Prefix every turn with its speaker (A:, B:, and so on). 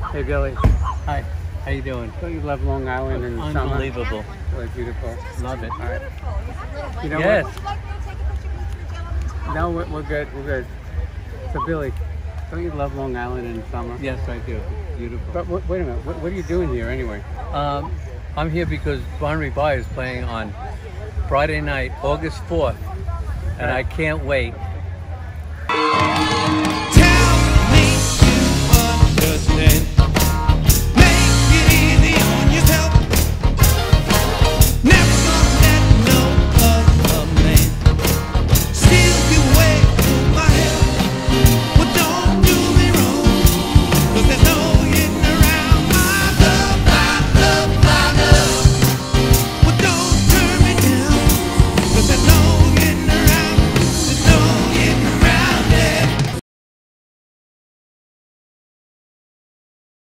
A: Hey, Billy.
B: Hi. How you doing?
A: Don't you love Long Island in the summer?
B: Unbelievable.
A: Really beautiful.
B: Love it.
A: All right. You know
B: Yes.
A: what? No, we're good. We're good. So, Billy, don't you love Long Island in the summer?
B: Yes, I do. Beautiful.
A: But wait a minute. What are you doing here anyway?
B: I'm here because Barnaby Bye is playing on Friday night, August 4th, and I can't wait.